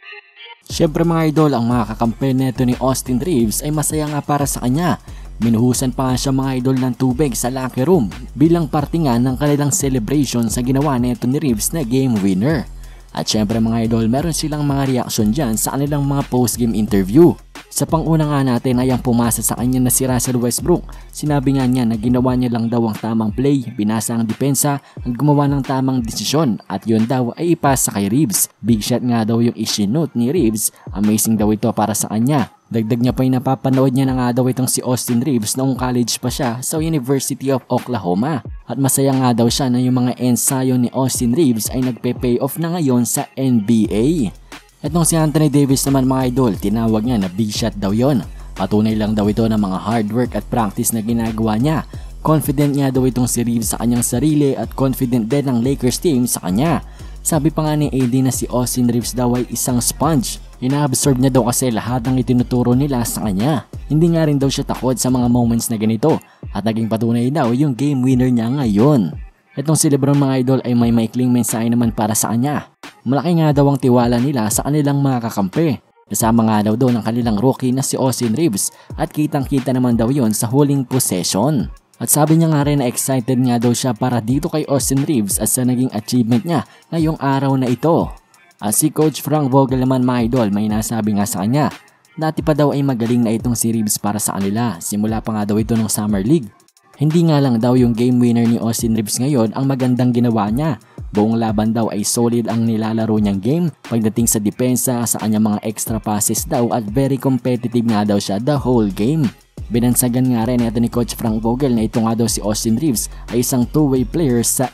Syempre mga idol, ang mga kakampi neto ni Austin Reaves ay masaya nga para sa kanya. Minuhusan pa nga siya mga idol ng tubig sa locker room bilang parte nga ng kanilang celebration sa ginawa neto ni Reaves na game winner. At syempre mga idol, meron silang mga reaction dyan sa kanilang mga post-game interview. Sa panguna nga natin ay ang pumasa sa kanya na si Russell Westbrook. Sinabi nga niya na ginawa niya lang daw ang tamang play, binasa ang depensa at gumawa ng tamang desisyon at yun daw ay ipasa kay Reaves. Big shot nga daw yung isinut ni Reaves, amazing daw ito para sa kanya. Dagdag niya pa yung napapanood niya na nga daw itong si Austin Reaves noong college pa siya sa University of Oklahoma. At masaya nga daw siya na yung mga ensayo ni Austin Reaves ay nagpe-pay off na ngayon sa NBA. Etong si Anthony Davis naman mga idol, tinawag niya na big shot daw yon. Patunay lang daw ito ng mga hard work at practice na ginagawa niya. Confident nga daw itong si Reaves sa kanyang sarili at confident din ang Lakers team sa kanya. Sabi pa nga ni AD na si Austin Reaves daw ay isang sponge. Ina-absorb niya daw kasi lahat ng itinuturo nila sa kanya. Hindi nga rin daw siya takot sa mga moments na ganito at naging patunay daw yung game winner niya ngayon. Itong si LeBron mga idol ay may maikling mensahe naman para sa kanya. Malaki nga daw ang tiwala nila sa kanilang mga kakampi. Kasama nga daw doon ang kanilang rookie na si Austin Reaves at kitang-kita naman daw yon sa huling possession. At sabi niya nga rin na excited nga daw siya para dito kay Austin Reaves at sa naging achievement niya ngayong araw na ito. At si Coach Frank Vogel naman mga idol may nasabi nga sa kanya, dati pa daw ay magaling na itong si Reaves para sa kanila, simula pa nga daw ito ng Summer League. Hindi nga lang daw yung game winner ni Austin Reaves ngayon ang magandang ginawa niya. Buong laban daw ay solid ang nilalaro niyang game pagdating sa depensa, sa kanyang mga extra passes daw at very competitive nga daw siya the whole game. Binansagan nga rin ito ni Coach Frank Vogel na ito nga daw si Austin Reaves ay isang two-way player sa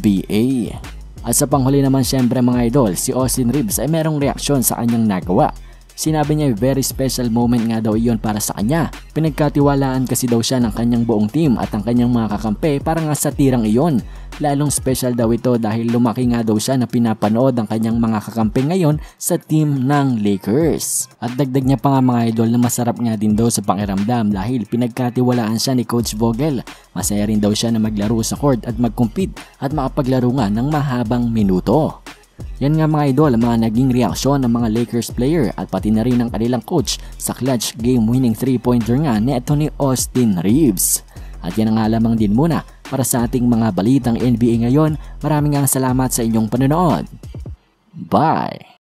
NBA. At sa panghuli naman syempre mga idol, si Austin Reaves ay merong reaksyon sa kanyang nagawa. Sinabi niya very special moment nga daw iyon para sa kanya. Pinagkatiwalaan kasi daw siya ng kanyang buong team at ang kanyang mga kakampi para nga sa tirang iyon. Lalong special daw ito dahil lumaki nga daw siya na pinapanood ang kanyang mga kakampi ngayon sa team ng Lakers. At dagdag niya pa nga mga idol na masarap nga din daw sa pakiramdam dahil pinagkatiwalaan siya ni Coach Vogel. Masaya rin daw siya na maglaro sa court at mag-compete at makapaglaro nga ng mahabang minuto. Yan nga mga idol ang mga naging reaksyon ng mga Lakers player at pati na rin ng kanilang coach sa clutch game winning 3-pointer nga ni Anthony Austin Reaves. At yan ang nga lamang din muna para sa ating mga balitang NBA ngayon. Maraming salamat sa inyong panonood. Bye!